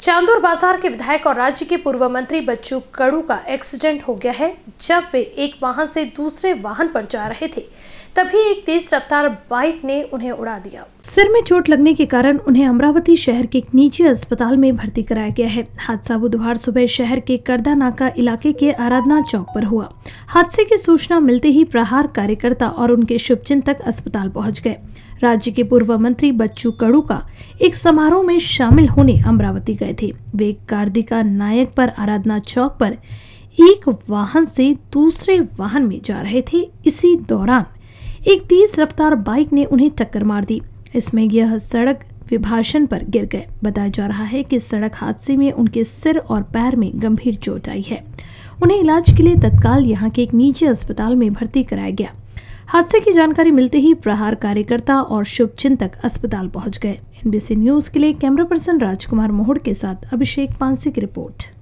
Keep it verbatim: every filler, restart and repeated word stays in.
चांदूर बाजार के विधायक और राज्य के पूर्व मंत्री बच्चू कडू का एक्सीडेंट हो गया है। जब वे एक वाहन से दूसरे वाहन पर जा रहे थे तभी एक तेज रफ्तार बाइक ने उन्हें उड़ा दिया। सिर में चोट लगने के कारण उन्हें अमरावती शहर के एक निजी अस्पताल में भर्ती कराया गया है। हादसा बुधवार सुबह शहर के करदा नाका इलाके के आराधना चौक पर हुआ। हादसे की सूचना मिलते ही प्रहार कार्यकर्ता और उनके शुभचिंतक अस्पताल पहुंच गए। राज्य के पूर्व मंत्री बच्चू कडू का एक समारोह में शामिल होने अमरावती गए थे। वे कार्तिका नायक पर आराधना चौक पर एक वाहन से दूसरे वाहन में जा रहे थे। इसी दौरान एक तेज रफ्तार बाइक ने उन्हें टक्कर मार दी। इसमें यह सड़क विभाजन पर गिर गए। बताया जा रहा है कि सड़क हादसे में उनके सिर और पैर में गंभीर चोट आई है। उन्हें इलाज के लिए तत्काल यहां के एक निजी अस्पताल में भर्ती कराया गया। हादसे की जानकारी मिलते ही प्रहार कार्यकर्ता और शुभचिंतक अस्पताल पहुंच गए। एनबीसी न्यूज के लिए कैमरा पर्सन राजकुमार मोहड़ के साथ अभिषेक पांसे की रिपोर्ट।